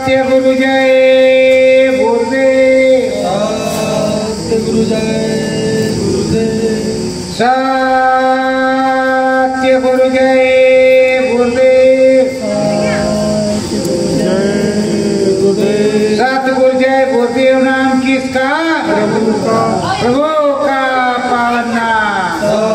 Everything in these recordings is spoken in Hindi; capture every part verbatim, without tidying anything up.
सत्य गुरु जय गुरुदेव। सत्य गुरु जय गुरुदेव। सत्य गुरु जय गुरुदेव। सतगुरु जय गुरुदेव नाम किसका? प्रभु का। प्रभु का पावन नाम।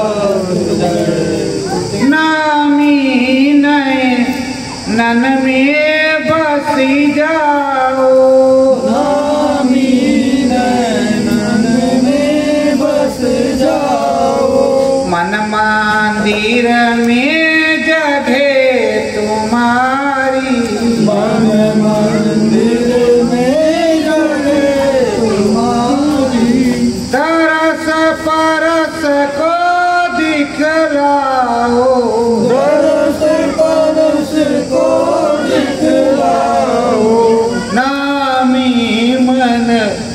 नामी नए नन में बसी जाओ। नामी नैनन में बस जाओ। मन मंदिर में जगह तुम्हारी। मन मंदिर में जगह तुम्हारी। तरस परस को दिखलाओ। दरस परस को दिखलाओ। नामी मन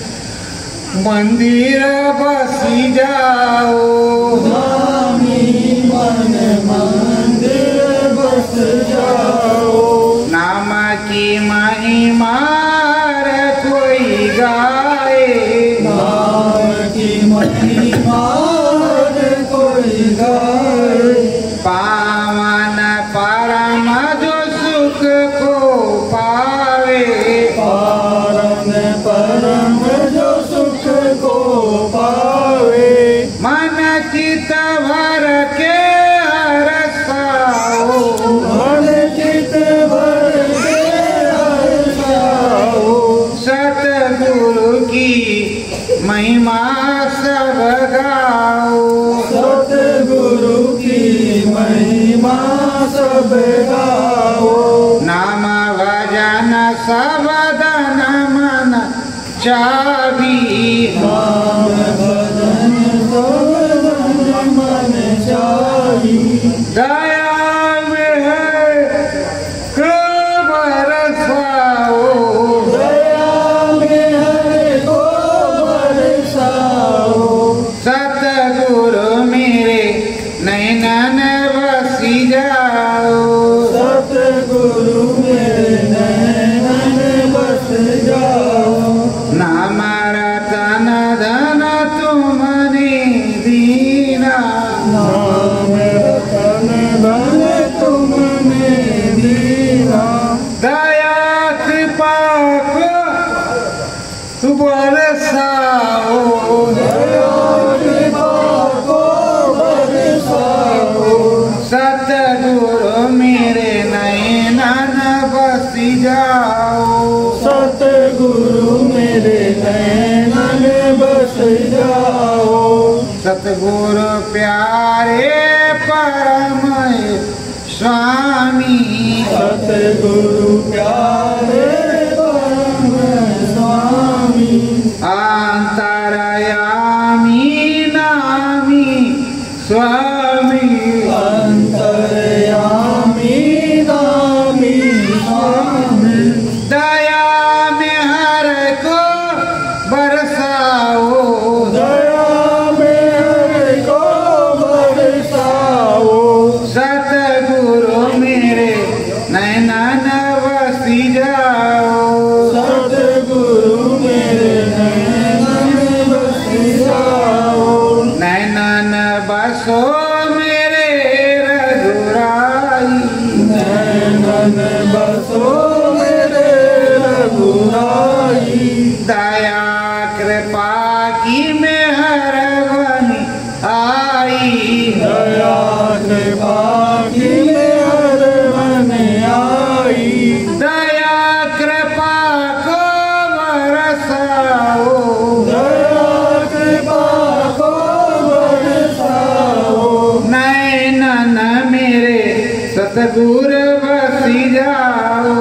मंदिर बसी जाओ। नामी मन मंदिर बस जाओ। नाम की महिमा कोई गाए। नाम की महिमा कोई गाए। पावन परम जो सुख को पावे। पावन परम जो सुख को पावे। मन चित भर के हरसाओ। मन चित भर के हर्षाओ। सतगुरु की महिमा सब गाओ। सतगुरु की महिमा सब गाओ। नाम भजन सबदन मन चावी। नाम भजन सबदन मन चाही। दया में है कृपा बरसाओ। दया में हर को बरसाओ। सतगुरु मेरे नैनन बसी जाओ। सतगुरु मेरे नैनन बस जाओ। नाम रतन धन तुमने दीना। नाम रतन धन तुमने दीना। दया कृपा को बरसाओ। दया कृपा को बरसाओ। सतगुरु मेरे नैनन बसी जाओ। सतगुरु मेरे नैनन बस जाओ। सतगुरु प्यारे परम स्वामी। सतगुरु प्यारे परम स्वामी। अंतरयामी नामी स्वामी। अंतर्यामी नामी स्वामी। दया में हर को बरसाओ। दया में हर को बरसाओ। सतगुरु मेरे नैनन बसी जाओ। सतगुरु मेरे नैनन बस जाओ। नैनन बसो मेरे रघुराई। नैनन बसो मेरे रघुराई। दया कृपा की मेहर बनी आई। दया कृपा की मेहर मन आई। दया कृपा को बरसाओ। दया कृपा को बरसाओ। नैनन मेरे सतगुरु बसी जाओ।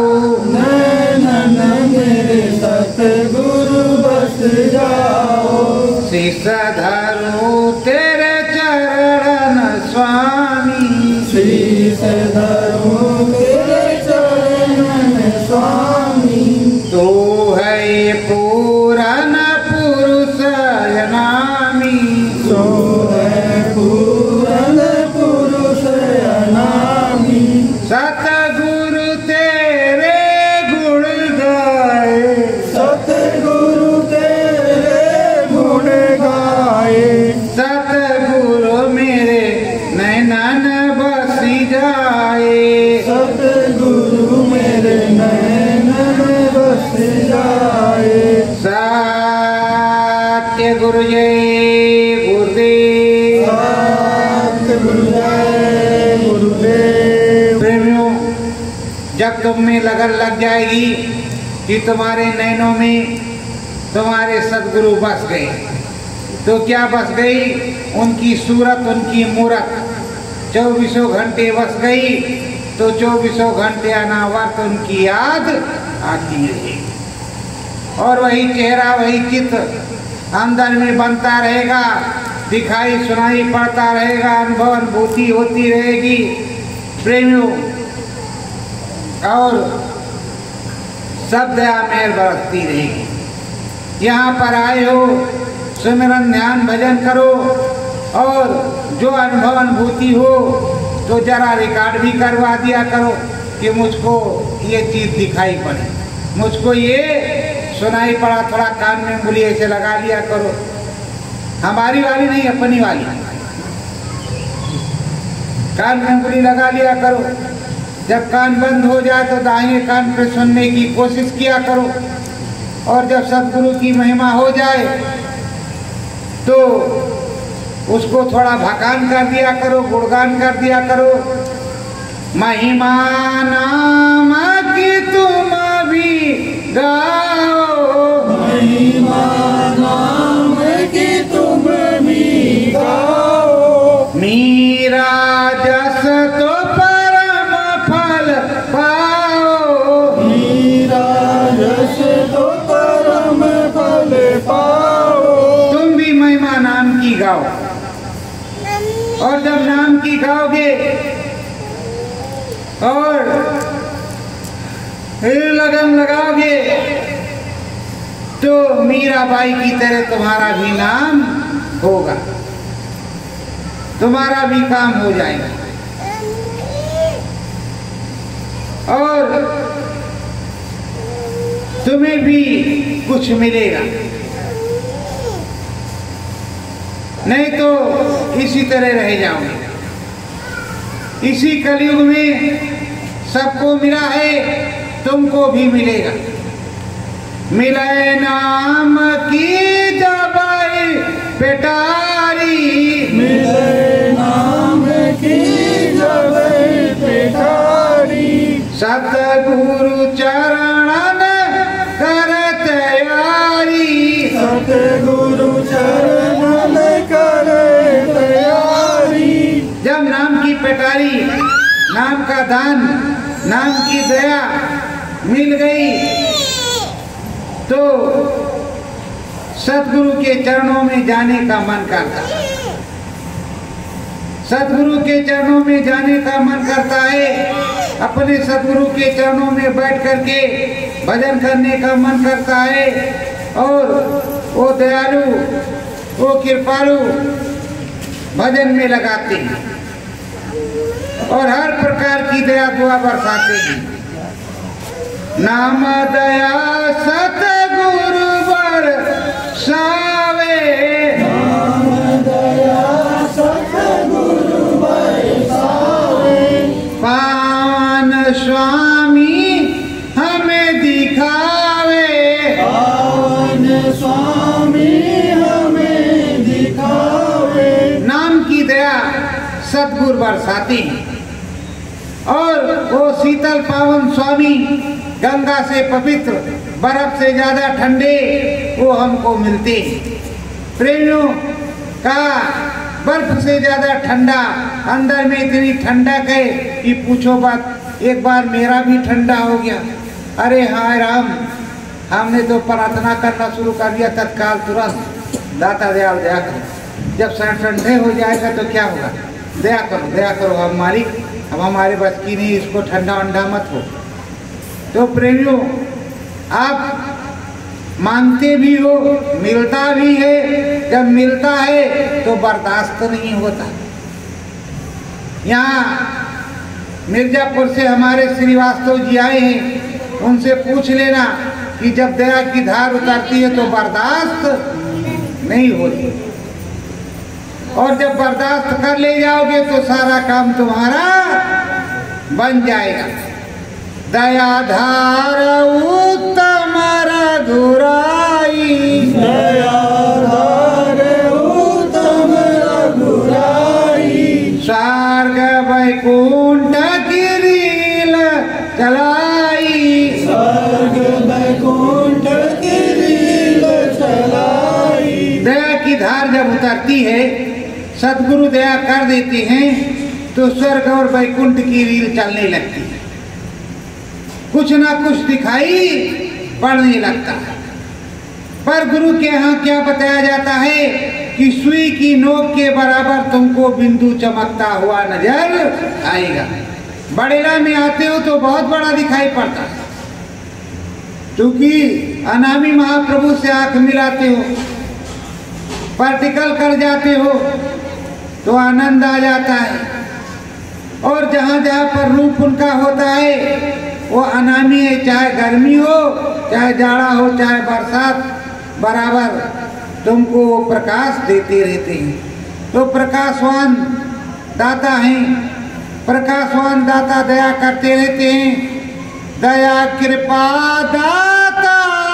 सतगुरु जय गुरुदेव। सतगुरु जय गुरुदेव। प्रेमियों, जब तुम में लगन लग जाएगी कि तुम्हारे नैनों में तुम्हारे सतगुरु बस गए, तो क्या बस गई? उनकी सूरत, उनकी मूरत चौबीसों घंटे बस गई, तो चौबीसों घंटे अनावर्त उनकी याद आती रहेगी और वही चेहरा, वही चित्र अंदर में बनता रहेगा, दिखाई सुनाई पड़ता रहेगा, अनुभव अनुभूति होती रहेगी प्रेमियों। और सब दया मेहर बरसती रहेगी। यहाँ पर आए हो, सिमरन ध्यान भजन करो और जो अनुभव अनुभूति हो तो जरा रिकॉर्ड भी करवा दिया करो कि मुझको ये चीज़ दिखाई पड़ी, मुझको ये सुनाई पड़ा, थोड़ा कान में उंगली ऐसे लगा लिया करो। हमारी वाली नहीं, अपनी वाली कान में उंगली लगा लिया करो। जब कान बंद हो जाए तो दाहिने कान पे सुनने की कोशिश किया करो और जब सतगुरु की महिमा हो जाए तो उसको थोड़ा भकान कर दिया करो, गुणगान कर दिया करो। महिमा नाम की तुम भी गाओ, महिमा नाम की तुम भी गाओ। मीरा जस तो परम फल पाओ, मीरा जस तो परम फल पाओ। तुम भी महिमा नाम की गाओ और जब नाम की गाओगे और फिर लगन लगाओगे तो मीराबाई की तरह तुम्हारा भी नाम होगा, तुम्हारा भी काम हो जाएगा और तुम्हें भी कुछ मिलेगा। नहीं तो इसी तरह रह जाओगे। इसी कलयुग में सबको मिला है, तुमको भी मिलेगा। मिले नाम की जबाई पेटारी, मिले नाम की जबाई पेटारी। सतगुरु चरणन कर तैयारी, सतगुरु चरणन कर तैयारी। जब नाम की पेटारी, नाम का दान, नाम की दया मिल गई तो सतगुरु के चरणों में जाने का मन करता है। सतगुरु के चरणों में जाने का मन करता है। अपने सतगुरु के चरणों में बैठ करके भजन करने का मन करता है और वो दयालु, वो कृपालु भजन में लगाते हैं और हर प्रकार की दया दुआ बरसाते हैं। नाम दया सतगुरु बरसावे, नाम दया सतगुरु बरसावे। पावन स्वामी हमें दिखावे, पावन स्वामी हमें दिखावे। नाम की दया सतगुरु बरसाते हैं और वो शीतल पावन स्वामी गंगा से पवित्र, बर्फ से ज्यादा ठंडे वो हमको मिलते हैं। प्रेमियों का बर्फ से ज्यादा ठंडा, अंदर में इतनी ठंडक है कि पूछो बात। एक बार मेरा भी ठंडा हो गया। अरे हाय राम, हमने तो प्रार्थना करना शुरू कर दिया तत्काल तुरंत, दाता दयाल दया करो। जब सर ठंडे हो जाएगा तो क्या होगा? दया करो, दया करो हम मालिक, हम हमारे बस की नहीं, इसको ठंडा वंडा मत हो। तो प्रेमियों, आप मांगते भी हो, मिलता भी है। जब मिलता है तो बर्दाश्त नहीं होता। यहाँ मिर्जापुर से हमारे श्रीवास्तव जी आए हैं, उनसे पूछ लेना कि जब दया की धार उतरती है तो बर्दाश्त नहीं होती और जब बर्दाश्त कर ले जाओगे तो सारा काम तुम्हारा बन जाएगा। दया धार उत्तम रघुराई, दया धार करती है, सदगुरु दया कर देते हैं तो स्वर्ग और वैकुंठ की रील चलने लगती है, कुछ ना कुछ दिखाई पड़ने लगता है। पर गुरु के यहाँ क्या बताया जाता है कि सुई की नोक के बराबर तुमको बिंदु चमकता हुआ नजर आएगा। बड़ेला में आते हो तो बहुत बड़ा दिखाई पड़ता है, क्योंकि अनामी महाप्रभु से आंख मिलाते हो, पार्टिकल कर जाते हो तो आनंद आ जाता है। और जहाँ जहाँ पर रूप उनका होता है वो अनामी है, चाहे गर्मी हो, चाहे जाड़ा हो, चाहे बरसात, बराबर तुमको वो प्रकाश देते रहते हैं। तो प्रकाशवान दाता हैं, प्रकाशवान दाता दया करते रहते हैं। दया कृपा दाता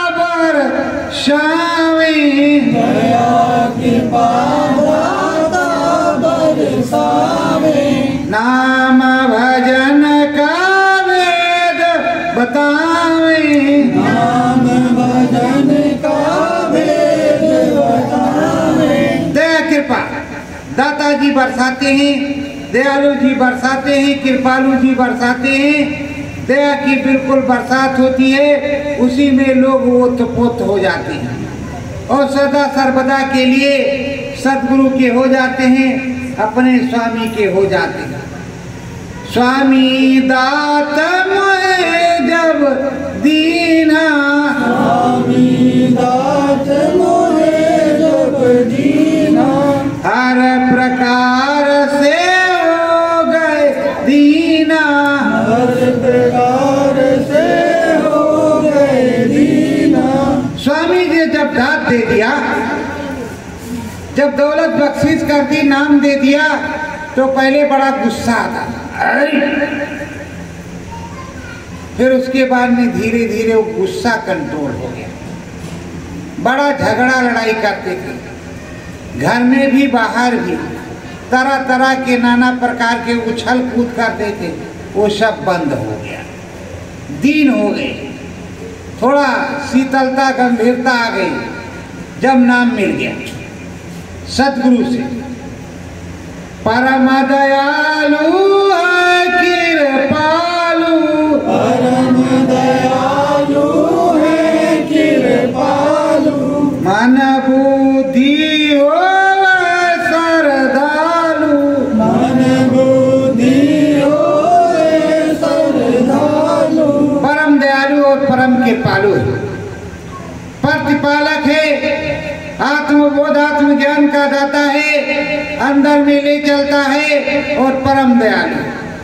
बरसावे, दया कृपा दाता बरसावे, नाम भजन का वेद बतावे, नाम भजन का वेद बतावे। दया कृपा दाता जी बरसाते हैं, दयालु जी बरसाते हैं, कृपालु जी बरसाते हैं। दया की बिल्कुल बरसात होती है, उसी में लोग ओतप्रोत हो जाते हैं और सदा सर्वदा के लिए सदगुरु के हो जाते हैं, अपने स्वामी के हो जाते हैं। स्वामी दात मोहे जब दीना, स्वामी दात मोहे जब दीना, हर प्रकार से हो गए दीना, हर प्रकार से हो गए दीना। स्वामी जी जब दात दे दिया, जब दौलत बख्शीश कर दी, नाम दे दिया, तो पहले बड़ा गुस्सा आता, फिर उसके बाद में धीरे धीरे वो गुस्सा कंट्रोल हो गया। बड़ा झगड़ा लड़ाई करते थे, घर में भी बाहर भी, तरह तरह के नाना प्रकार के उछल कूद करते थे, वो सब बंद हो गया, दीन हो गए, थोड़ा शीतलता गंभीरता आ गई जब नाम मिल गया सदगुरु से। परम दयालु है कृपालु, परम दयालु है कृपालु, मन बुद्धि हो श्रद्धालु, मन बुद्धि हो श्रद्धालु। परम दयालु और परम कृपालु है, प्रतिपालक है, आत्मबोध आत्म ज्ञान का दाता है, अंदर में ले चलता है और परम दयालु,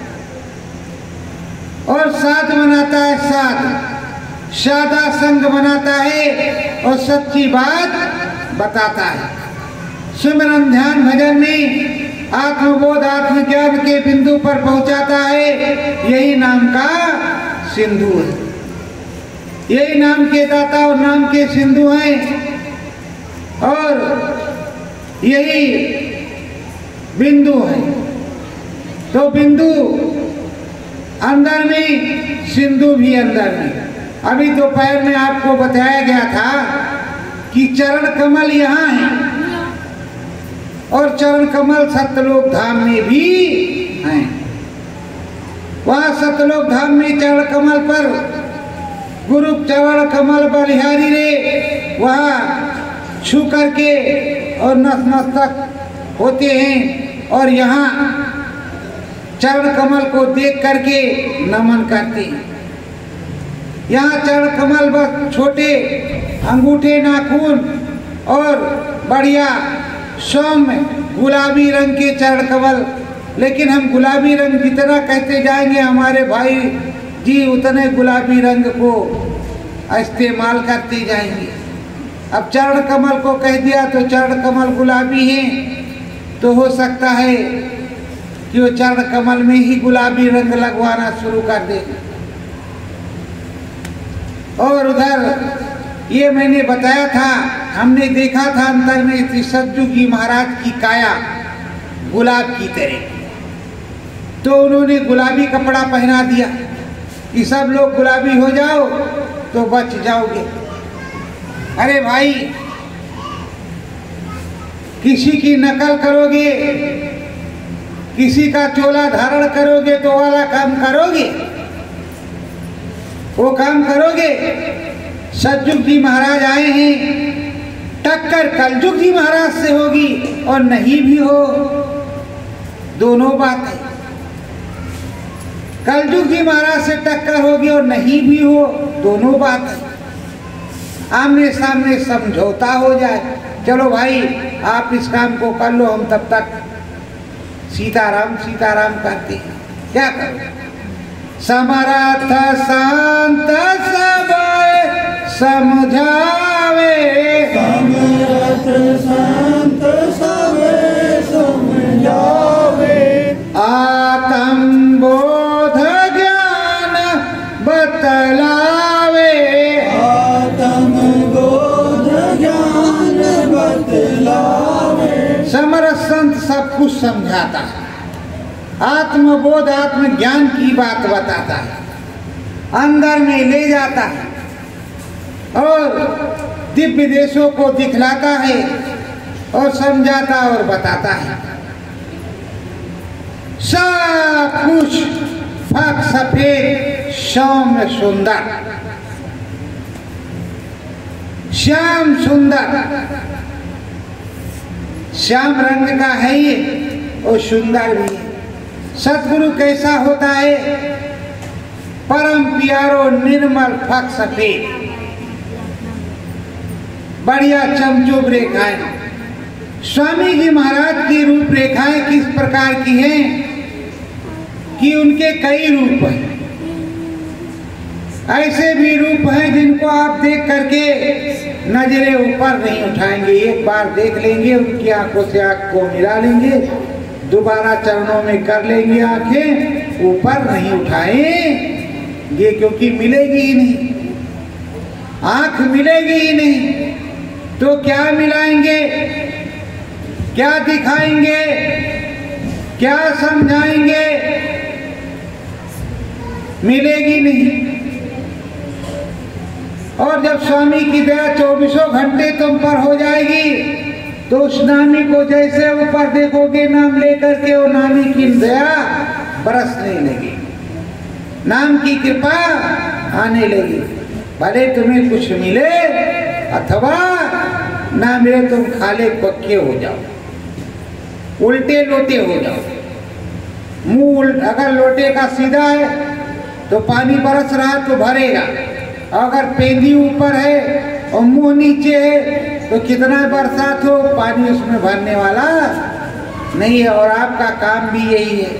और साथ बनाता है, साथ सादा संग बनाता है और सच्ची बात बताता है। सुमिरन ध्यान भजन में आत्मबोध आत्मज्ञान के बिंदु पर पहुंचाता है। यही नाम का सिंधु है, यही नाम के दाता और नाम के सिंधु हैं, और यही बिंदु है। तो बिंदु अंदर में, सिंधु भी अंदर में। अभी दोपहर में आपको बताया गया था कि चरण कमल यहाँ है और चरण कमल सतलोक धाम में भी हैं। वहाँ सतलोक धाम में चरण कमल पर गुरु चरण कमल बलिहारी रे वहाँ छू करके और नतमस्तक होते हैं, और यहाँ चरण कमल को देख करके नमन करते हैं। यहाँ चरण कमल बस छोटे अंगूठे नाखून और बढ़िया सौम्य गुलाबी रंग के चरण कमल, लेकिन हम गुलाबी रंग जितना कहते जाएंगे हमारे भाई जी उतने गुलाबी रंग को इस्तेमाल करते जाएंगे। अब चरण कमल को कह दिया तो चरण कमल गुलाबी है, तो हो सकता है कि वो चरण कमल में ही गुलाबी रंग लगवाना शुरू कर दे। और उधर ये मैंने बताया था, हमने देखा था अंतर में श्री सतजू जी महाराज की काया गुलाब की तरह, तो उन्होंने गुलाबी कपड़ा पहना दिया कि सब लोग गुलाबी हो जाओ तो बच जाओगे। अरे भाई, किसी की नकल करोगे, किसी का चोला धारण करोगे तो वाला काम करोगे, वो काम करोगे। सतयुग जी महाराज आए हैं, टक्कर कलयुग जी महाराज से होगी और नहीं भी हो, दोनों बात है। कलयुग जी महाराज से टक्कर होगी और नहीं भी हो, दोनों बात है। आमने सामने समझौता हो जाए, चलो भाई आप इस काम को कर लो, हम तब तक सीताराम सीताराम करते हैं, क्या करो। समरथ शांत सब समझावे, समरथ शांत सब समझावे, आत्म बोध ज्ञान बतलावे, आत्म बोध ज्ञान बतलावे। समरथ संत सब कुछ समझाता है, आत्मबोध आत्मज्ञान की बात बताता है, अंदर में ले जाता है और दिव्य देशों को दिखलाता है और समझाता और बताता है। सब कुछ फक सफेद सौम्य सुंदर, श्याम सुंदर, श्याम रंग का है ये और सुंदर भी है। सतगुरु कैसा होता है? परम प्यारो निर्मल फक सफेद, बढ़िया चमचुब रेखाएं। स्वामी जी महाराज की रूप रेखाएं किस प्रकार की हैं कि उनके कई रूप हैं। ऐसे भी रूप हैं जिनको आप देख करके नजरें ऊपर नहीं उठाएंगे, एक बार देख लेंगे, उनकी आंखों से आंख को मिला लेंगे, दोबारा चरणों में कर लेंगे, आंखें ऊपर नहीं उठाएंगे क्योंकि मिलेगी ही नहीं, आंख मिलेगी ही नहीं। तो क्या मिलाएंगे, क्या दिखाएंगे, क्या समझाएंगे? मिलेगी नहीं। और जब स्वामी की दया चौबीसों घंटे तुम पर हो जाएगी तो उस नामी को जैसे ऊपर देखोगे नाम लेकर के, वो नामी की दया बरसने लगी, नाम की कृपा आने लगी। भले तुम्हें कुछ मिले अथवा ना मिले, तुम खाले पक्के हो जाओ, उल्टे लोटे हो जाओ। मुंह अगर लोटे का सीधा है तो पानी बरस रहा तो भरेगा, अगर पेंदी ऊपर है और मुंह नीचे है तो कितना बरसात हो पानी उसमें भरने वाला नहीं है। और आपका काम भी यही है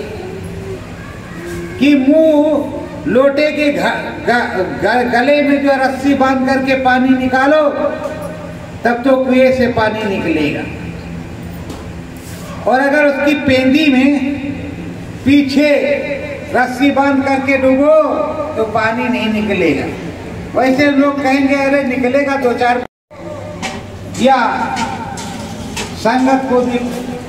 कि मुंह लोटे के ग, ग, ग, गले में जो रस्सी बांध करके पानी निकालो तब तो कुएं से पानी निकलेगा, और अगर उसकी पेंदी में पीछे रस्सी बांध करके डूबो तो पानी नहीं निकलेगा। वैसे लोग कहेंगे अरे निकलेगा दो चार, या संगत को देख,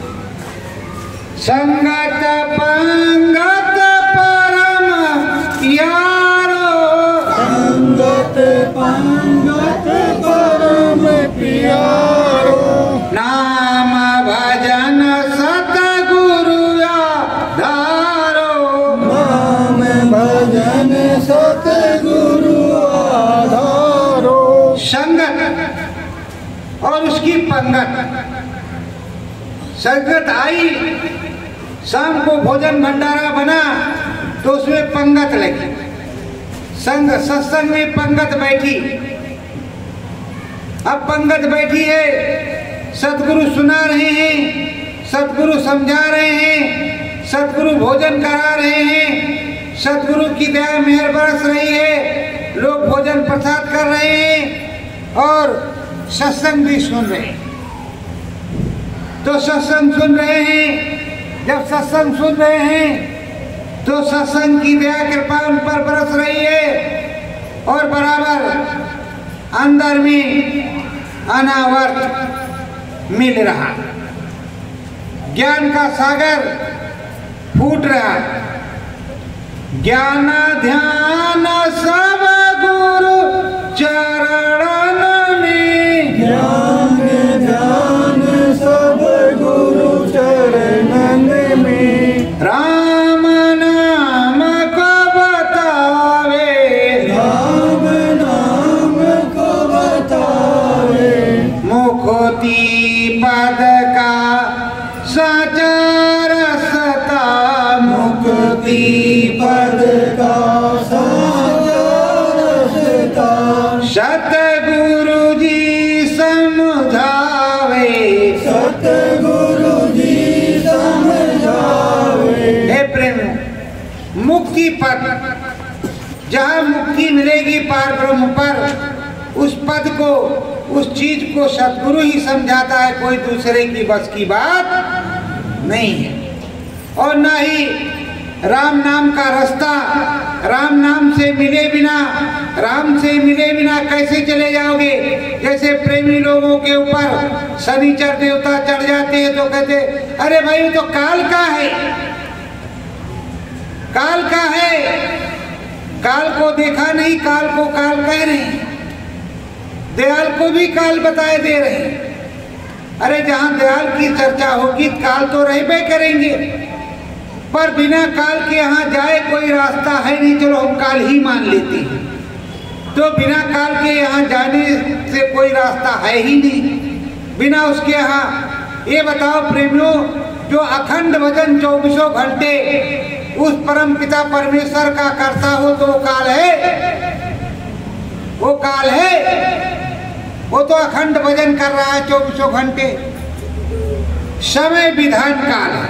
संगत पंगत परम यारो, संगत पंगत परम प्यारो, नाम भजन सतगुरु आधारो, नाम भजन सतगुरु आधारो। संगत और उसकी पंगत। संगत आई, शाम को भोजन भंडारा बना तो उसमें पंगत लगी, संग सत्संग में पंगत बैठी। अब पंगत बैठी है, सतगुरु सुना रहे हैं, सतगुरु समझा रहे हैं, सतगुरु भोजन करा रहे हैं, सतगुरु की दया मेहर बरस रही है, लोग भोजन प्रसाद कर रहे हैं और सत्संग भी सुन रहे हैं। तो सत्संग सुन रहे हैं, जब सत्संग सुन रहे हैं तो सत्संग की दया कृपा उन पर बरस रही है और बराबर अंदर में अनावर्त मिल रहा, ज्ञान का सागर फूट रहा। ज्ञान ध्यान सब गुरु चरणन में, ज्ञान ध्यान सब सतगुरु जी समझावे, सतगुरु जी समझावे। हे प्रेम, मुक्ति पद, जहाँ मुक्ति मिलेगी पार ब्रह्म पर, उस पद को, उस चीज को सतगुरु ही समझाता है, कोई दूसरे की बस की बात नहीं है। और ना ही राम नाम का रास्ता, राम नाम से मिले बिना, राम से मिले बिना कैसे चले जाओगे? जैसे प्रेमी लोगों के ऊपर शनिचर देवता चढ़ जाते हैं तो कहते अरे भाई तो काल का है, काल का है, काल को देखा नहीं, काल को काल कह रहे हैं, दयाल को भी काल बताए दे रहे हैं। अरे जहां दयाल की चर्चा होगी काल तो रहबे करेंगे, पर बिना काल के यहाँ जाए कोई रास्ता है नहीं, चलो हम काल ही मान लेते हैं। तो बिना काल के यहाँ जाने से कोई रास्ता है ही नहीं, बिना उसके यहाँ। ये बताओ प्रेमियों, जो अखंड भजन चौबीसों घंटे उस परम पिता परमेश्वर का करता हो तो वो काल है, वो काल है, वो तो अखंड भजन कर रहा है चौबीसों घंटे। समय विधान काल है,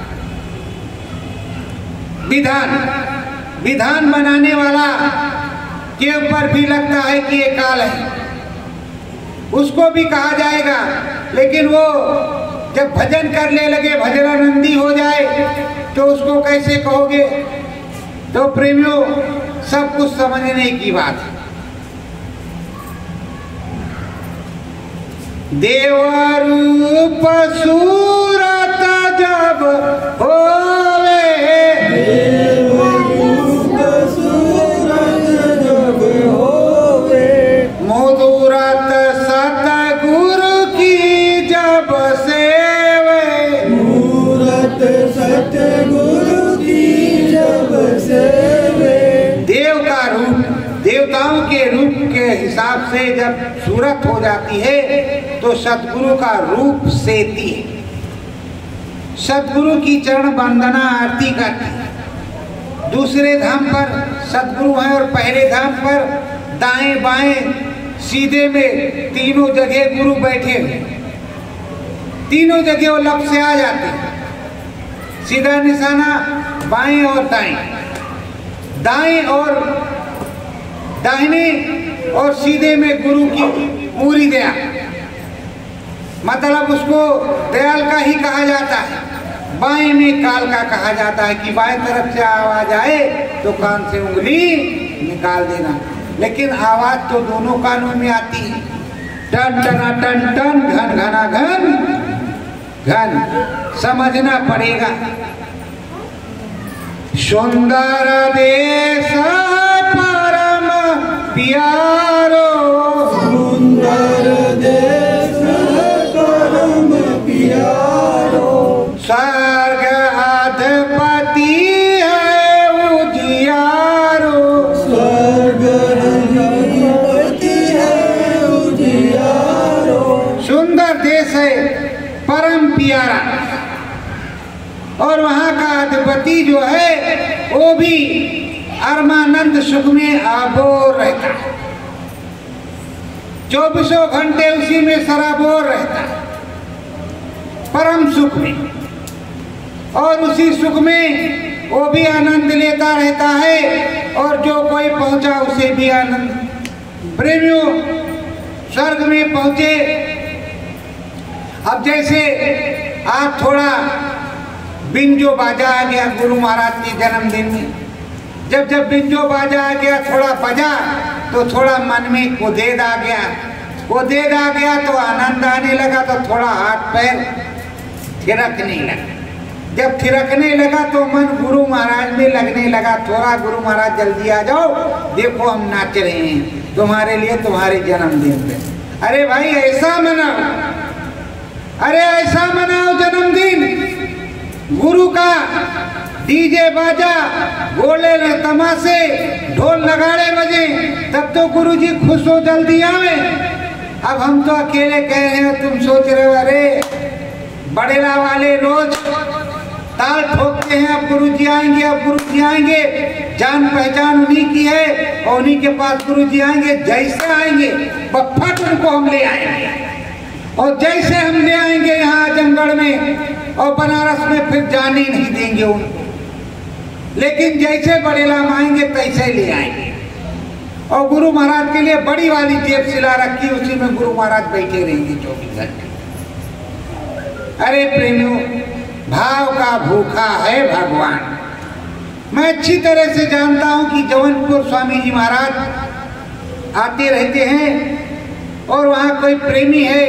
विधान विधान बनाने वाला के ऊपर भी लगता है कि ये काल है, उसको भी कहा जाएगा। लेकिन वो जब भजन करने लगे, भजनानंदी हो जाए, तो उसको कैसे कहोगे? तो प्रेमियों, सब कुछ समझने की बात है। देवरूप सूरत जब होवे, देवरूप सूरत जब होवे, मुदुरत सतगुरु की जब सेवे, मूरत सतगुरु की जब सेवे। देव का रूप, देवताओं के रूप के हिसाब से जब सूरत हो जाती है तो सतगुरु का रूप सेती है, सतगुरु की चरण वंदना आरती करती है। दूसरे धाम पर सतगुरु हैं और पहले धाम पर दाएं बाएं सीधे में तीनों जगह गुरु बैठे हैं, तीनों जगह वो लप से आ जाते हैं। सीधा निशाना बाएं और दाएं, दाएं और दाहिने और सीधे में गुरु की पूरी दया, मतलब उसको दयाल का ही कहा जाता है। बाएं में काल का कहा जाता है कि बाएं तरफ से आवाज आए तो कान से उंगली निकाल देना, लेकिन आवाज तो दोनों कानों में आती है। टन टना टन टन, घन घना घन घन, समझना पड़ेगा। सुंदर देश परम प्यारो, सुंदर देश परम प्यारो, स्वर्ग अधिपति है उजियारो, स्वर्ग अधिपति है उजियारो। सुंदर देश है, परम प्यारा, और वहाँ का अधिपति जो है वो भी अरमानंद सुख में आबोर रहता है, चौबीसों घंटे उसी में सराबोर रहता है, परम सुख में, और उसी सुख में वो भी आनंद लेता रहता है, और जो कोई पहुंचा उसे भी आनंद। प्रेमियों, स्वर्ग में पहुंचे, अब जैसे आज थोड़ा बिंजो बाजा आ गया गुरु महाराज के जन्मदिन में, जब जब बिंजो बाजा आ गया, थोड़ा बजा तो थोड़ा मन में कुदेद आ गया, कुदेद आ गया तो आनंद आने लगा, तो थोड़ा हाथ पैर थिरकने लगा। जब थिरकने लगा तो मन गुरु महाराज में लगने लगा, थोड़ा गुरु महाराज जल्दी आ जाओ, देखो हम नाच रहे हैं तुम्हारे लिए, तुम्हारे जन्मदिन पे। अरे भाई ऐसा मनाओ, अरे ऐसा मनाओ जन्मदिन, गुरु का डीजे बाजा, गोले तमाशे, ढोल नगाड़े बजे, तब तो गुरु जी खुश हो जल्दी आवे। अब हम तो अकेले कह रहे हैं, तुम सोच रहे हो अरे बड़ेला वाले रोज ताल ठोकते हैं, अब गुरु जी आएंगे, अब गुरु जी आएंगे, जान पहचान उन्हीं की है और उन्हीं के पास गुरु जी आएंगे। जैसे आएंगे फट उनको हम ले आएंगे, और जैसे हम ले आएंगे यहाँ आजमगढ़ में और बनारस में, फिर जाने नहीं देंगे उनको। लेकिन जैसे बड़े लाम आएंगे तैसे ले आएंगे। और गुरु महाराज के लिए बड़ी वाली जेब सिला रखी, उसी में गुरु महाराज बैठे रहेंगे चौबीस घंटे। अरे प्रेमियों, भाव का भूखा है भगवान। मैं अच्छी तरह से जानता हूं कि जौनपुर स्वामी जी महाराज आते रहते हैं और वहां कोई प्रेमी है,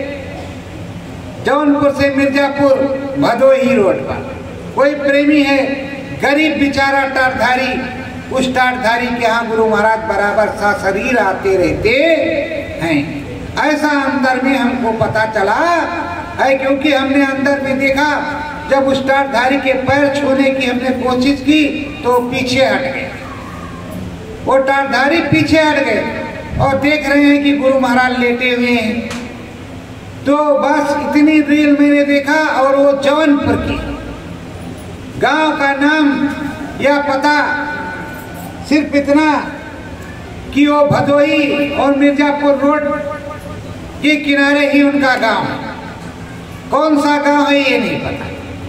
जौनपुर से मिर्जापुर भदोही रोड पर कोई प्रेमी है, गरीब बेचारा टाटधारी, उस टाटधारी के यहाँ गुरु महाराज बराबर सा शरीर आते रहते हैं। ऐसा अंदर में हमको पता चला है, क्योंकि हमने अंदर में देखा, जब उस टाटधारी के पैर छूने की हमने कोशिश की तो पीछे हट गए। वो टाटधारी पीछे हट गए और देख रहे हैं कि गुरु महाराज लेटे हुए हैं। तो बस इतनी रील मैंने देखा, और वो जौनपुर की, गांव का नाम या पता सिर्फ इतना कि वो भदोही और मिर्जापुर रोड के किनारे ही उनका गांव है। कौन सा गांव है ये नहीं पता,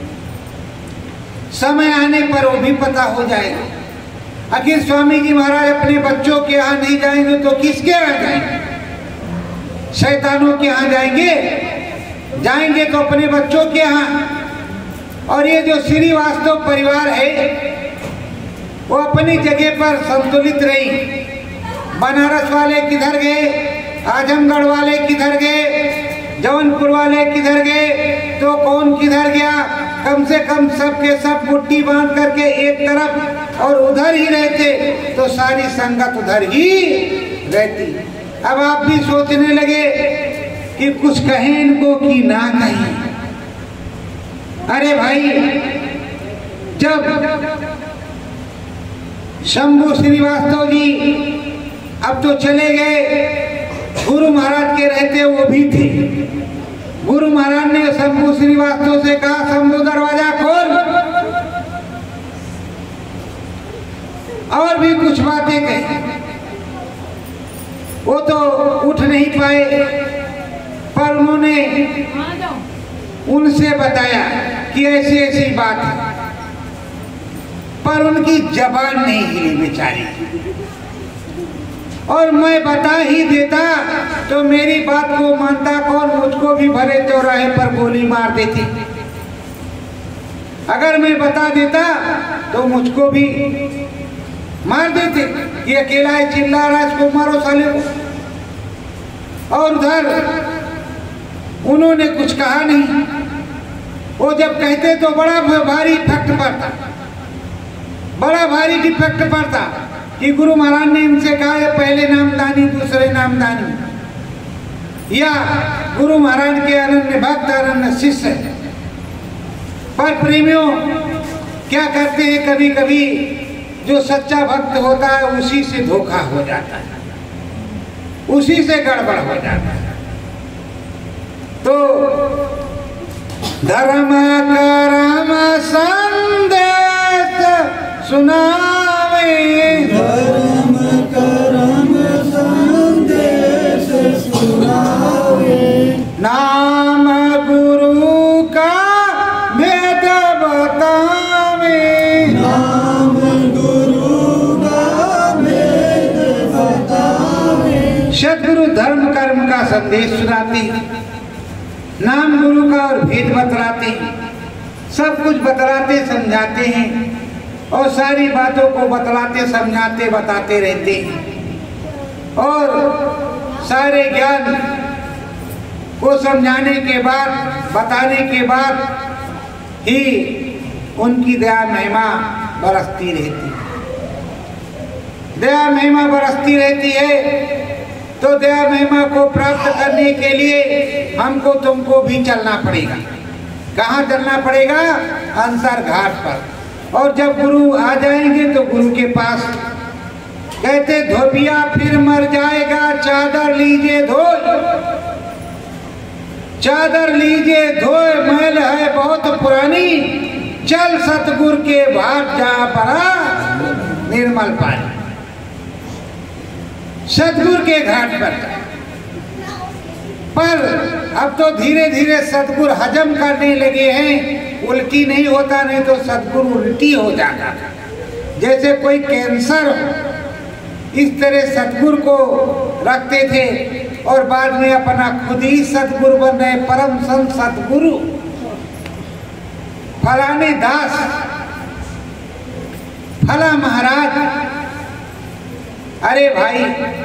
समय आने पर वो भी पता हो जाएगा। आखिर स्वामी जी महाराज अपने बच्चों के यहाँ नहीं जाएंगे तो किसके यहाँ जाएंगे? शैतानों के यहाँ जाएंगे? जाएंगे तो अपने बच्चों के यहाँ। और ये जो श्रीवास्तव परिवार है वो अपनी जगह पर संतुलित रही। बनारस वाले किधर गए, आजमगढ़ वाले किधर गए, जौनपुर वाले किधर गए, तो कौन किधर गया, कम से कम सब के सब मुट्ठी बांध करके एक तरफ और उधर ही रहते तो सारी संगत उधर ही रहती। अब आप भी सोचने लगे कि कुछ कहें इनको कि ना कहें। अरे भाई, जब शंभू श्रीवास्तव जी अब तो चले गए, गुरु महाराज के रहते वो भी थे। गुरु महाराज ने शंभू श्रीवास्तव से कहा, शंभू दरवाजा खोल। और भी कुछ बातें कही, वो तो उठ नहीं पाए, पर उन्होंने उनसे बताया कि ऐसी ऐसी बात है, पर उनकी जबान नहीं हिली बेचारी। और मैं बता ही देता तो मेरी बात को मानता कौन, मुझको भी भरे चौराहे पर गोली मार देती। अगर मैं बता देता तो मुझको भी मार देते, ये अकेला है चिल्ला रहा है, इसको मारो साले को। और उधर उन्होंने कुछ कहा नहीं। वो जब कहते तो बड़ा भारी इफेक्ट पड़ता, बड़ा भारी डिफेक्ट पड़ता कि गुरु महाराज ने इनसे कहा है पहले नामदानी दूसरे नामदानी, या गुरु महाराज के अनन्य भक्त अनन्य शिष्य। पर प्रेमियों, क्या करते हैं, कभी कभी जो सच्चा भक्त होता है उसी से धोखा हो जाता है, उसी से गड़बड़ हो जाता है। तो धर्म करम संदेश सुनावे, धर्म करम संदेश सुनावे, नाम गुरु का भेद बतावे, नाम गुरु का भेद बतावे। सद्गुरु धर्म कर्म का संदेश सुनाते, नाम गुरु का और भेद बतलाते, सब कुछ बतलाते समझाते हैं, और सारी बातों को बतलाते समझाते बताते रहते हैं। और सारे ज्ञान को समझाने के बाद, बताने के बाद ही उनकी दया महिमा बरसती रहती है। दया महिमा बरसती रहती है, तो दया महिमा को प्राप्त करने के लिए हमको तुमको भी चलना पड़ेगा। कहाँ चलना पड़ेगा? अंतर घाट पर। और जब गुरु आ जाएंगे तो गुरु के पास कहते, धोबिया फिर मर जाएगा, चादर लीजिए धोए, चादर लीजिए धोए, मैल है बहुत पुरानी, चल सतगुरु के भाट जहाँ पड़ा निर्मल पानी। सतगुरु के घाट पर पर अब तो धीरे धीरे सतगुरु हजम करने लगे हैं। उल्टी नहीं होता, नहीं तो सतगुरु उल्टी हो जाता था, जैसे कोई कैंसर हो। इस तरह सतगुरु को रखते थे और बाद में अपना खुद ही सतगुरु बन रहे। परम संत सतगुरु फलाने दास, फला महाराज। अरे भाई,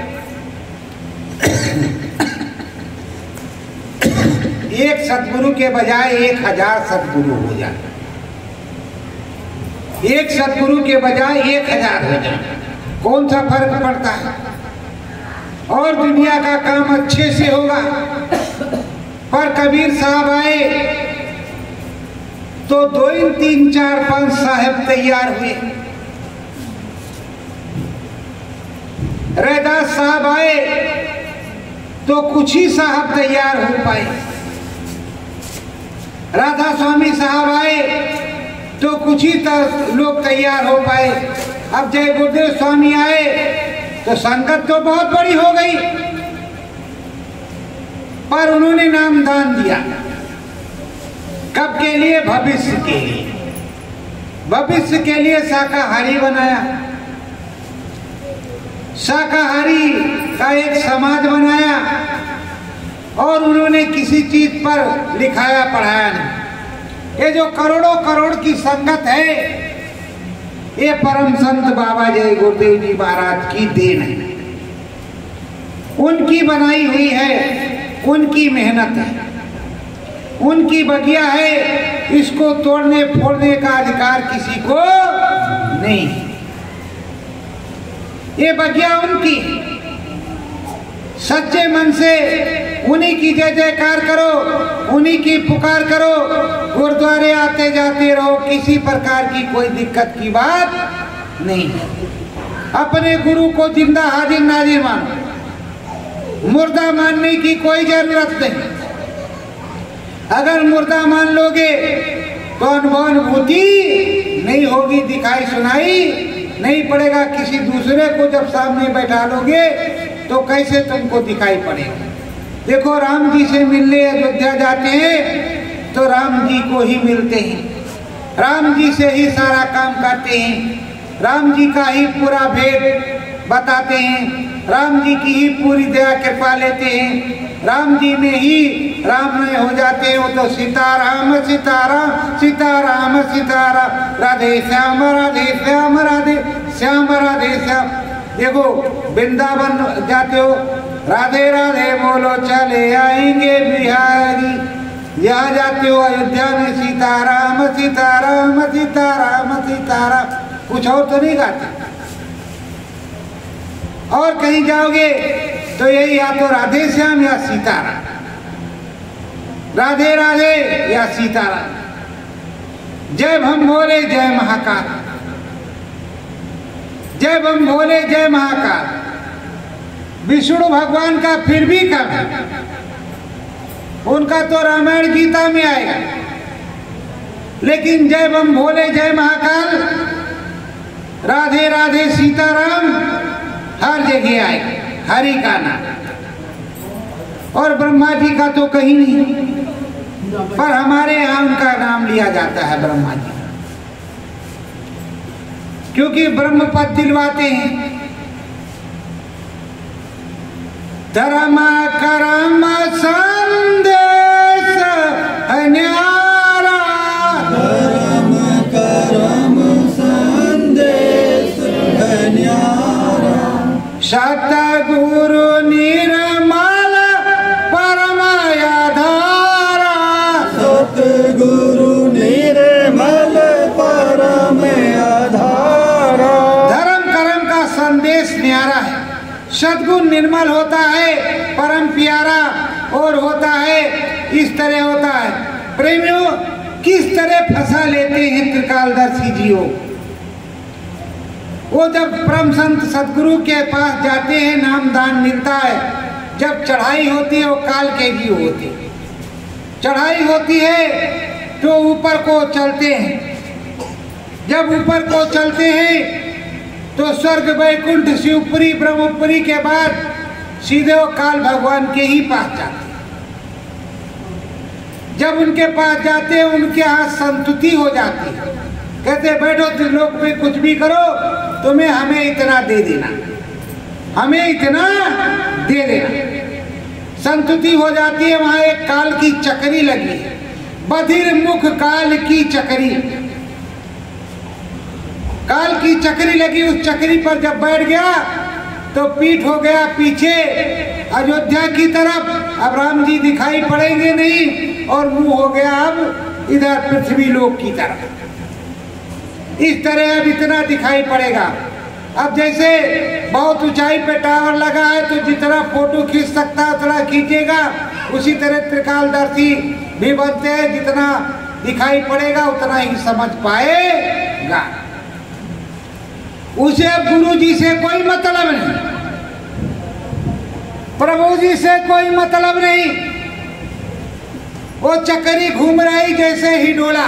एक सतगुरु के बजाय एक हजार सतगुरु हो जाए, एक सतगुरु के बजाय एक हजार हो जाए, कौन सा फर्क पड़ता है? और दुनिया का काम अच्छे से होगा। पर कबीर साहब आए तो दो तीन चार पांच साहब तैयार हुए। रैदास साहब आए तो कुछ ही साहब तैयार हो पाए। राधा स्वामी साहब आए तो कुछ ही लोग तैयार हो पाए। अब जय गुरुदेव स्वामी आए तो संगत तो बहुत बड़ी हो गई, पर उन्होंने नामदान दिया। कब के लिए? भविष्य के लिए। भविष्य के लिए शाकाहारी बनाया, शाकाहारी का एक समाज बनाया, और उन्होंने किसी चीज पर लिखाया पढ़ाया नहीं। ये जो करोड़ों करोड़ की संगत है, ये परम संत बाबा जय गुरुदेव जी महाराज की देन है, उनकी बनाई हुई है, उनकी मेहनत है, उनकी बगिया है। इसको तोड़ने फोड़ने का अधिकार किसी को नहीं। ये बगिया उनकी। सच्चे मन से उन्हीं की जय जयकार करो, उन्हीं की पुकार करो, गुरुद्वारे आते जाते रहो, किसी प्रकार की कोई दिक्कत की बात नहीं। अपने गुरु को जिंदा हाजिर नाजिर मानो, मुर्दा मानने की कोई जरूरत नहीं। अगर मुर्दा मान लोगे तो अनुभूति नहीं होगी, दिखाई सुनाई नहीं पड़ेगा। किसी दूसरे को जब सामने बैठा लोगे तो कैसे तुमको दिखाई पड़ेगा? देखो, राम जी से मिलने अयोध्या जाते हैं तो राम जी को ही मिलते हैं, राम जी से ही सारा काम करते हैं, राम जी का ही पूरा भेद बताते हैं, राम जी की ही पूरी दया कृपा लेते हैं, राम जी में ही राममय हो जाते हैं। वो तो सीताराम सीताराम सीताराम सीताराम, राधे श्याम राधे श्याम राधे श्याम राधे श्याम। देखो, वृंदावन जाते हो, राधे राधे बोलो चले आएंगे बिहारी। यहाँ जाते हो अयोध्या में सीताराम सीताराम सीताराम सीताराम, कुछ और तो नहीं गाते। और कहीं जाओगे तो यही या तो राधे श्याम या सीताराम, राधे राधे या सीताराम। जय हम भोले जय महाकाल, जय हम भोले जय महाकाल। विष्णु भगवान का फिर भी कम, उनका तो रामायण गीता में आएगा, लेकिन जय हम भोले जय महाकाल, राधे राधे सीताराम हर जगह आएगा। हरि का नाम, और ब्रह्मा जी का तो कहीं नहीं, पर हमारे यहाँ उनका नाम लिया जाता है ब्रह्मा जी, क्योंकि ब्रह्म पद दिलवाते हैं। धर्म करम संदेश न्यारा, धर्म करम संदेश न्यारा, सतगुरु निर्मल परमाया धारा, सतगुरु निर्मल परमाया धारा। धर्म कर्म का संदेश न्यारा है। सद्गुण निर्मल होता है, परम प्यारा, और होता है इस तरह होता है। प्रेमियों, किस तरह फंसा लेते हैं त्रिकालदर्शी जी हो। वो जब परम संत सदगुरु के पास जाते हैं, नामदान मिलता है। जब चढ़ाई होती है वो काल के जी होती है, चढ़ाई होती है तो ऊपर को चलते हैं, जब ऊपर को चलते हैं तो स्वर्ग वैकुंठ शिवपुरी ब्रह्मपुरी के बाद सीधे वो काल भगवान के ही पास जाते हैं। जब उनके पास जाते हैं उनके यहाँ संतुति हो जाती है। कहते बैठो त्रिलोक में कुछ भी करो, तुम्हें हमें इतना दे देना, हमें इतना दे देना। संतुति हो जाती है। वहां एक काल की चक्री लगी है, बधिर मुख काल की चक्री, काल की चक्री लगी। उस चक्री पर जब बैठ गया तो पीठ हो गया पीछे अयोध्या की तरफ। अब राम जी दिखाई पड़ेंगे नहीं और मुंह हो गया अब इधर पृथ्वी लोक की तरफ। इस तरह अब इतना दिखाई पड़ेगा। अब जैसे बहुत ऊंचाई पे टावर लगा है तो जितना फोटो खींच सकता है उतना खींचेगा, उसी तरह त्रिकालदर्शी भी बनते हैं, जितना दिखाई पड़ेगा उतना ही समझ पाएगा। उसे अब गुरु जी से कोई मतलब नहीं, प्रभु जी से कोई मतलब नहीं। वो चक्री घूम रही जैसे हिडोला।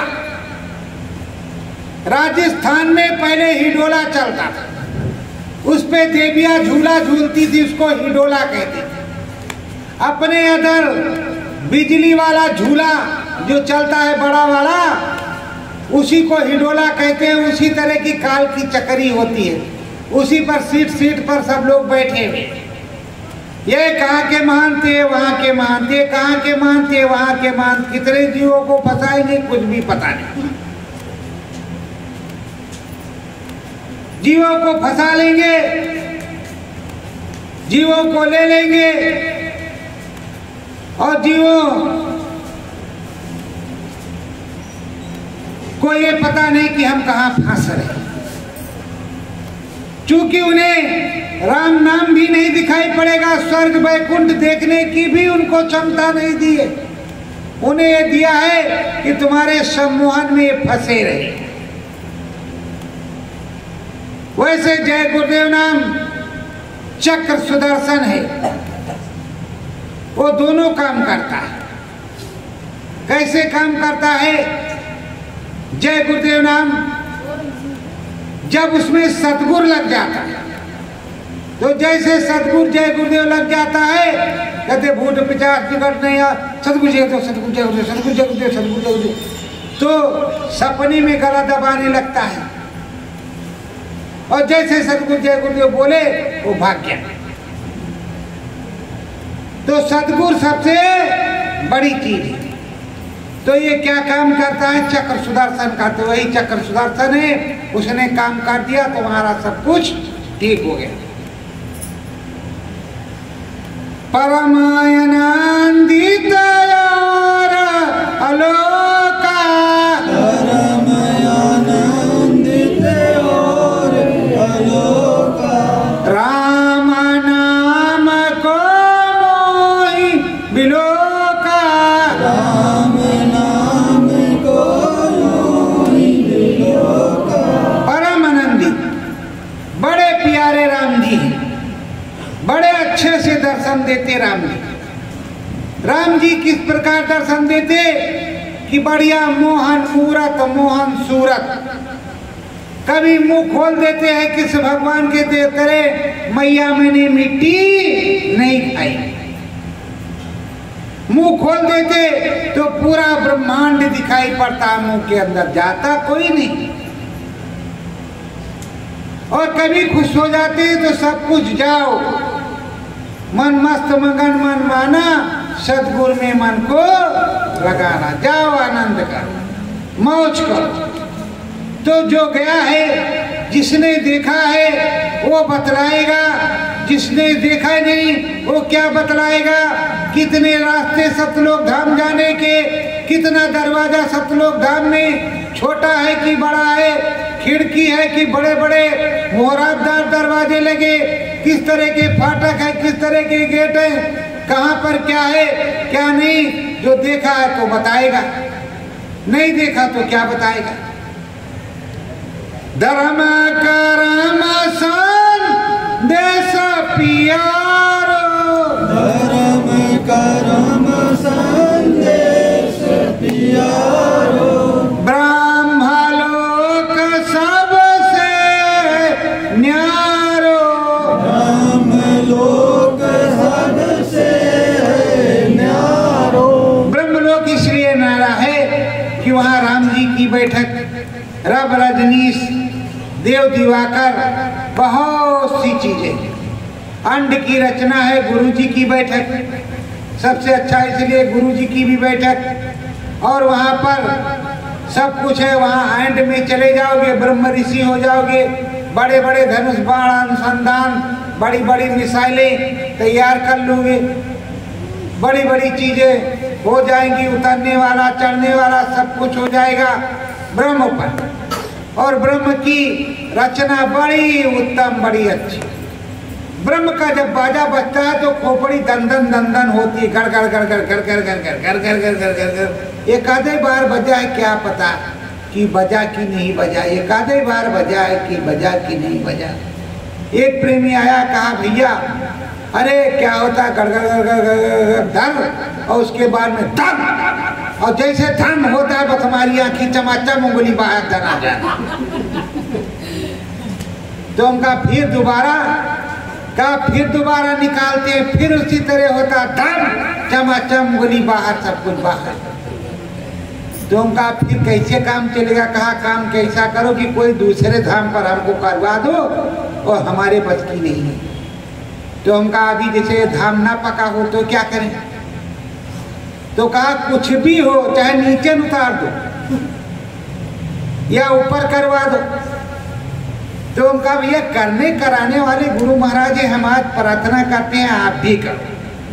राजस्थान में पहले हिडोला चलता था, उस पे देवियां झूला झूलती थी, उसको हिडोला कहते थे। अपने अदर बिजली वाला झूला जो चलता है बड़ा वाला, उसी को हिडोला कहते हैं। उसी तरह की काल की चक्री होती है, उसी पर सीट सीट पर सब लोग बैठे हुए। ये कहाँ के महान थे, वहां के महान थे, कहाँ के महान थे, वहां के महान। कितने जीवों को फंसाएंगे कुछ भी पता नहीं। जीवों को फंसा लेंगे, जीवों को ले लेंगे और जीवों को ये पता नहीं कि हम कहां फंस रहे। चूंकि उन्हें राम नाम भी नहीं दिखाई पड़ेगा, स्वर्ग वैकुंठ देखने की भी उनको क्षमता नहीं दी है। उन्हें ये दिया है कि तुम्हारे सम्मोहन में फंसे रहे। वैसे जय गुरुदेव नाम चक्र सुदर्शन है, वो दोनों काम करता है। कैसे काम करता है? जय गुरुदेव नाम जब उसमें सतगुर लग जाता है तो जैसे सतगुर जय गुरुदेव लग जाता है, कहते भूत पिचास निकट नहीं आ, सतगुर जय गुरुदेव, सतगुर जय गुरुदेव, सतगुर जय गुरुदेव, सतगुर जय गुरुदेव, तो सपने में गला दबाने लगता है। और जैसे सतगुरु जय गुरुदेव बोले वो भाग गया। तो सतगुरु सबसे बड़ी चीज है। तो ये क्या काम करता है? चक्र सुदर्शन का। तो वही चक्र सुदर्शन है, उसने काम कर दिया तो हमारा सब कुछ ठीक हो गया। परमानंदित और अलोका, परमानंदित और अलोका, राम नाम को मोहि बिलोका, राम नाम को मोहि बिलोका। परम आनंदित, बड़े प्यारे राम जी हैं, बड़े अच्छे से दर्शन देते राम जी। राम जी किस प्रकार दर्शन देते कि बढ़िया मोहन मूरत मोहन सूरत। कभी मुंह खोल देते हैं किस भगवान के दे करे, मैया मैंने मिट्टी नहीं खाई। मुंह खोल देते तो पूरा ब्रह्मांड दिखाई पड़ता, मुंह के अंदर जाता कोई नहीं। और कभी खुश हो जाते हैं तो सब कुछ जाओ, मन मस्त मगन मन माना, सतगुरु में मन को लगाना, जाओ आनंद करो, मौज करो। तो जो गया है, जिसने देखा है वो बतलाएगा, जिसने देखा नहीं वो क्या बतलाएगा। कितने रास्ते सतलोक धाम जाने के, कितना दरवाजा सतलोक धाम में छोटा है कि बड़ा है, खिड़की है कि बड़े बड़े मोहरातदार दरवाजे लगे, किस तरह के फाटक है, किस तरह के गेट है, कहाँ पर क्या है क्या नहीं। जो देखा है तो बताएगा, नहीं देखा तो क्या बताएगा। धर्म करम संदेश पियारो, धर्म करम संदेश पियारो, ब्रह्मलोक देव दिवाकर, बहुत सी चीजें। अंड की रचना है गुरु जी की बैठक, सबसे अच्छा इसलिए गुरु जी की भी बैठक। और वहाँ पर सब कुछ है, वहाँ एंड में चले जाओगे ब्रह्म ऋषि हो जाओगे, बड़े बड़े धनुष बाण अनुसंधान, बड़ी बड़ी मिसाइलें तैयार कर लोगे, बड़ी बड़ी चीजें हो जाएंगी, उतरने वाला चढ़ने वाला सब कुछ हो जाएगा ब्रह्म पर। और ब्रह्म की रचना बड़ी उत्तम, बड़ी अच्छी। ब्रह्म का जब बाजा बजता है तो खोपड़ी दंदन दंदन होती है, गड़ गड़ गड़ गड़ गड़ गड़ गड़ गड़ गड़ गड़ गड़ गड़ गड़ गड़। एक आधे बार बजा है, क्या पता कि बजा कि नहीं बजा, एक आधे बार बजा है कि बजा कि नहीं बजा। एक प्रेमी आया, कहा भैया अरे क्या होता है, गड़ गड़ गड़ गड़ गड़ धर, और उसके बाद में धम, और जैसे धम होता है बस हमारी आंखी चमाचम उंगली बाहर धरा जाना। तो उनका फिर दोबारा का फिर दोबारा निकालते हैं, फिर उसी तरह होता धम चमाचम उंगली बाहर, सब कुछ बाहर। तो उनका फिर कैसे काम चलेगा, कहा काम कैसा करो कि कोई दूसरे धाम पर हमको करवा दो और हमारे बस की नहीं है। तो उनका अभी जैसे धाम ना पका हो तो क्या करें, तो कहा कुछ भी हो, चाहे नीचे उतार दो या ऊपर करवा दो। तो उनका भैया करने कराने वाले गुरु महाराज हम आज प्रार्थना करते हैं आप भी करो,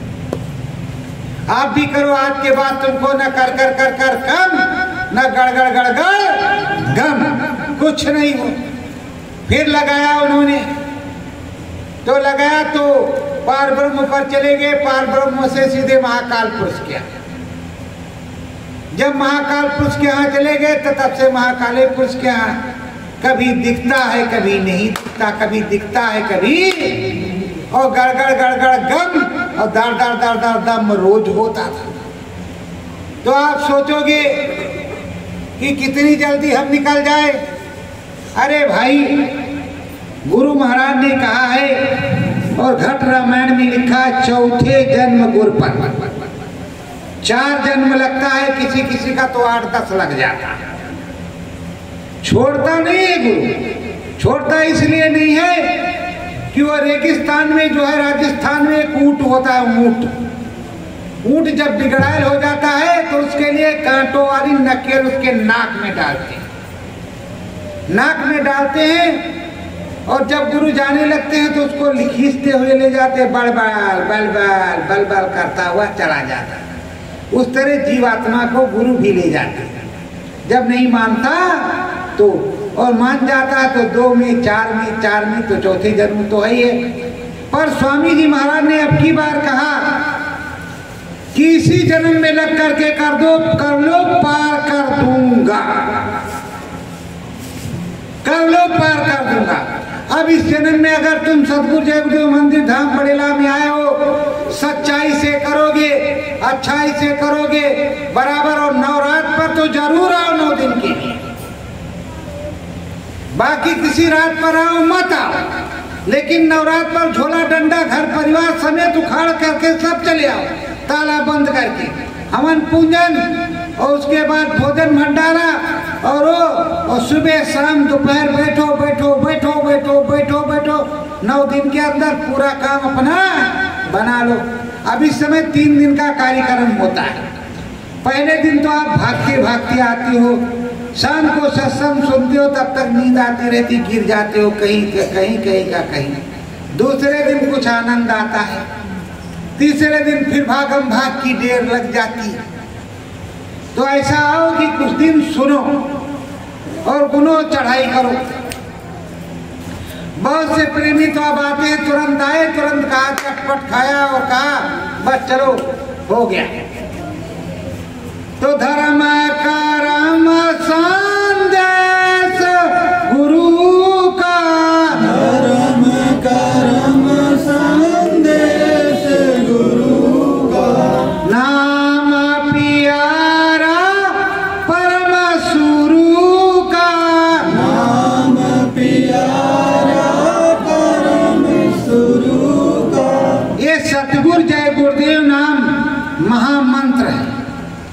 आप भी करो। आज के बाद तुमको न कर कर कर कर कम, न गड़ गड़ गड़ गड़ गम, कुछ नहीं हो। फिर लगाया उन्होंने, तो लगाया तो पार ब्रह्म पर चले गए, पार ब्रह्म से सीधे महाकाल पुरुष के यहाँ। जब महाकाल पुरुष के यहाँ चले गए तो तब से महाकाले पुरुष के यहाँ कभी दिखता है कभी नहीं दिखता, कभी दिखता है कभी, और गड़ गड़ गड़ गड़ गम और दर दर दर दर दम रोज होता था। तो आप सोचोगे कि कितनी जल्दी हम निकल जाए। अरे भाई, गुरु महाराज ने कहा है और घट रामायण में लिखा है, चौथे जन्म गुरु पर। चार जन्म लगता है, किसी किसी का तो आठ दस लग जाता है। छोड़ता नहीं है गुरु, छोड़ता इसलिए नहीं है कि वो रेगिस्तान में जो है राजस्थान में एक ऊंट होता है, ऊंट ऊंट जब बिगड़ायल हो जाता है तो उसके लिए कांटों वाली नकेल उसके नाक में डालते हैं, नाक में डालते हैं। और जब गुरु जाने लगते हैं तो उसको खींचते हुए ले जाते, बलबल बलबल बलबल करता हुआ चला जाता है। उस तरह जीवात्मा को गुरु भी ले जाते हैं। जब नहीं मानता तो, और मान जाता है तो दो में, चार में, चार में तो चौथे जन्म तो है ही है। पर स्वामी जी महाराज ने अब की बार कहा कि इसी जन्म में लग करके कर दो, कर लो पार कर दूंगा, कर लो पार कर दूंगा। अब इस जन्म में अगर तुम सतगुरु जयदेव मंदिर धाम बड़ेला में आए हो, सच्चाई से करोगे, अच्छाई से करोगे बराबर, और नवरात्र पर तो जरूर आओ नौ दिन के लिए, बाकी किसी रात पर आओ मत आओ, लेकिन नवरात्र पर झोला डंडा घर परिवार समेत उखाड़ करके सब चले आओ, ताला बंद करके, हवन पूजन और उसके बाद भोजन भंडारा, और वो और सुबह शाम दोपहर बैठो बैठो बैठो बैठो बैठो बैठो नौ दिन के अंदर पूरा काम अपना बना लो। अब इस समय तीन दिन का कार्यक्रम होता है। पहले दिन तो आप भागते भागते आती हो, शाम को सत्संग सुनते हो, तब तक नींद आती रहती, गिर जाते हो कहीं कहीं कहीं का कहीं। दूसरे दिन कुछ आनंद आता है, तीसरे दिन फिर भागम भाग की देर लग जाती है। तो ऐसा आओ कि कुछ दिन सुनो और गुनो चढ़ाई करो। बहुत से प्रेमी तो अब आते हैं, तुरंत आए, तुरंत कहा, चटपट खाया और कहा बस चलो हो गया। तो धर्म करम संदेश गुरु का, धर्म करम संदेश गुरु का, नाम प्यारा परम सुरु का, नाम प्यारा परम सुरु का। ये सतगुरु जय गुरुदेव नाम महामंत्र है,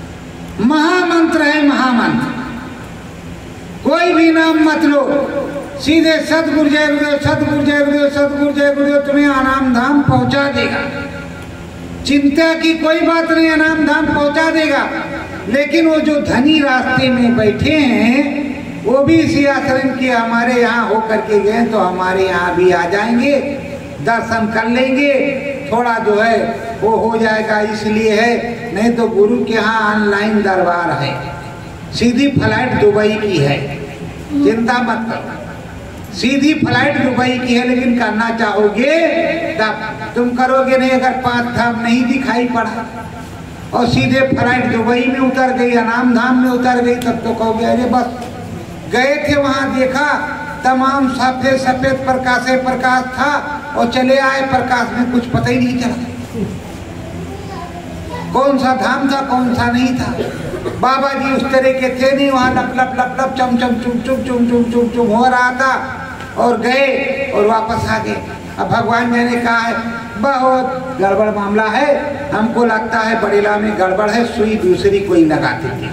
महामंत्र है, महामंत्र। कोई भी नाम मत लो, सीधे सतगुरु जय गुरुदेव, सतगुरु जय गुरुदेव, सतगुरु जय गुरुदेव तुम्हें आराम धाम पहुंचा देगा। चिंता की कोई बात नहीं, आराम धाम पहुंचा देगा। लेकिन वो जो धनी रास्ते में बैठे हैं वो भी इसी आश्रम के हमारे यहाँ होकर के गए तो हमारे यहाँ भी आ जाएंगे, दर्शन कर लेंगे, थोड़ा जो है वो हो जाएगा। इसलिए है, नहीं तो गुरु के यहाँ ऑनलाइन दरबार है, सीधी फ्लाइट दुबई की है, चिंता मत करो, सीधी फ्लाइट दुबई की है। लेकिन करना चाहोगे तब तुम करोगे नहीं। अगर पांच धाम नहीं दिखाई पड़ा और सीधे फ्लाइट दुबई में उतर गई, अनाम धाम में उतर गई, तब तो कहोगे अरे बस गए थे वहां, देखा तमाम सफेद सफेद प्रकाश प्रकाश था और चले आए, प्रकाश में कुछ पता ही नहीं चला कौन सा धाम था कौन सा नहीं था। बाबा जी उस तरह के थे नहीं, वहां लप लप लप लप चम चम चुम चुम चुम चुम चुम चुम हो रहा था और गए और वापस आ गए। अब भगवान जी ने कहा है बहुत गड़बड़ मामला है, हमको लगता है बड़ेला में गड़बड़ है, सुई दूसरी कोई लगाती थी।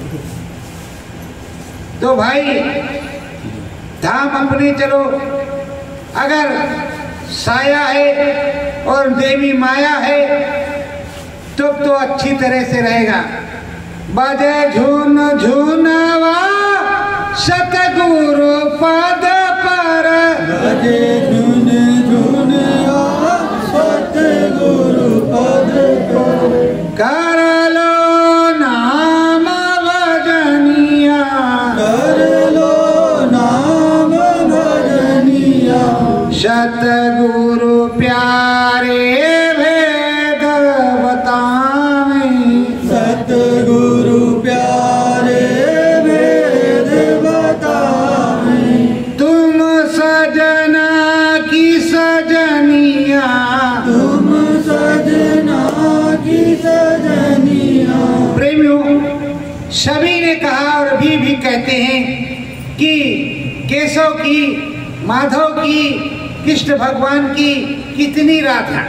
तो भाई धाम अपने चलो, अगर साया है और देवी माया है तो तो अच्छी तरह से रहेगा। बजे झून झूनवा सतगुरु पद पर, बजे झून झूनवा सतगुरु पद पर, कर लो नाम भजनिया, कर लो नाम भजनिया, सतगुरु प्यारे भेद बतावे, सतगुरु प्यारे भेद बतावे, तुम सजना की सजनिया, तुम सजना की सजनिया। प्रेमियों सभी ने कहा और अभी भी कहते हैं कि केशव की, माधव की, कृष्ण भगवान की कितनी राधा,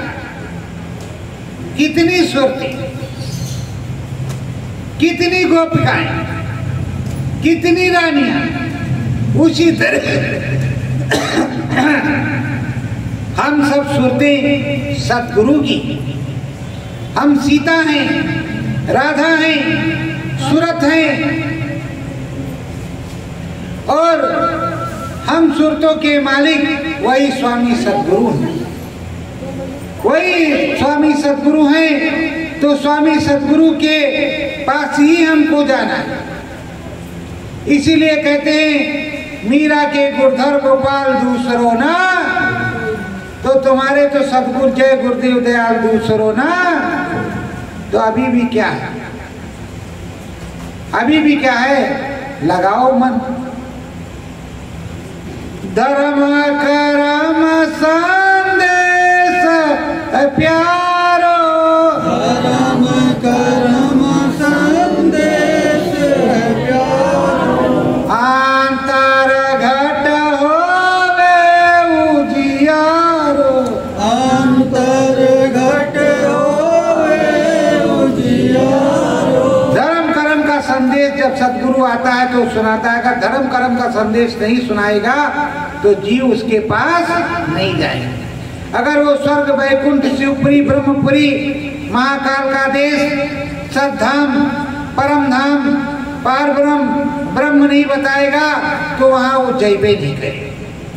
कितनी सुरती, कितनी गोपिकाएं, कितनी रानियां। उसी तरह हम सब सुरते सतगुरु की, हम सीता हैं, राधा हैं, सूरत हैं और हम सुरतों के मालिक वही स्वामी सतगुरु हैं। वही स्वामी सतगुरु हैं तो स्वामी सतगुरु के पास ही हमको जाना है। इसीलिए कहते हैं मीरा के गुरधर गोपाल दूसरो ना, तो तुम्हारे तो सतगुरु जय गुरुदेव दयाल दूसरो ना। तो अभी भी क्या है, अभी भी क्या है, लगाओ मन। धर्म करम संदेश प्यारो, धर्म करम संदेश प्यारो, अंतर घट होवे उजियारो, अंतर घट होवे उजियारो। धर्म कर्म का संदेश जब सदगुरु आता है तो सुनाता है। अगर धर्म कर्म का संदेश नहीं सुनाएगा तो जीव उसके पास नहीं जाएगा। अगर वो स्वर्ग वैकुंठ शिवपुरी ब्रह्मपुरी महाकाल का देश सद्धाम परम धाम पार ब्रह्म ब्रह्म नहीं बताएगा तो वहां वो जयबे नहीं करे।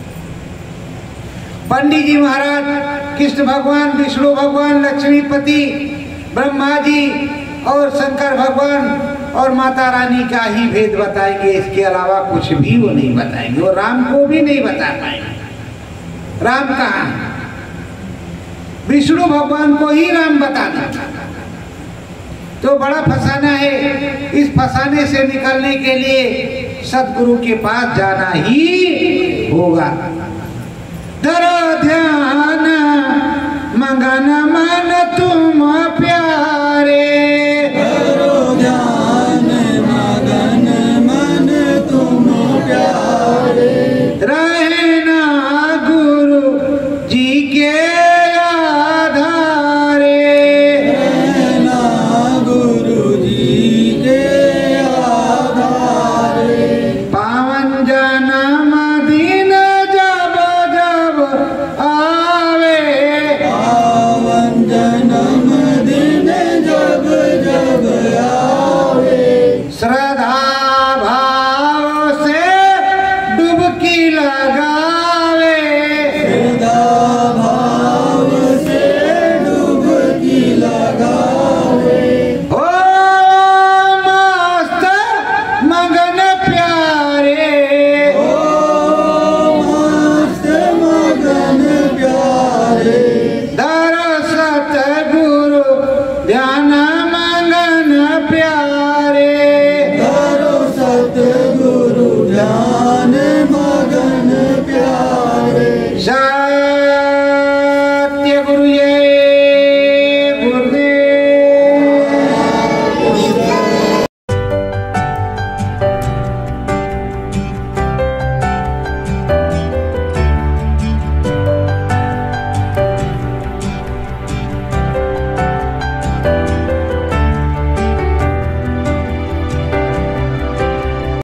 पंडित जी महाराज कृष्ण भगवान, विष्णु भगवान, लक्ष्मीपति, ब्रह्मा जी और शंकर भगवान और माता रानी का ही भेद बताएंगे, इसके अलावा कुछ भी वो नहीं बताएंगे। और राम को भी नहीं बता पाएंगे। राम कहाँ है? विष्णु भगवान को ही राम बता देता। तो बड़ा फसाना है। इस फसाने से निकलने के लिए सदगुरु के पास जाना ही होगा। धरो ध्यान मगन मन तुम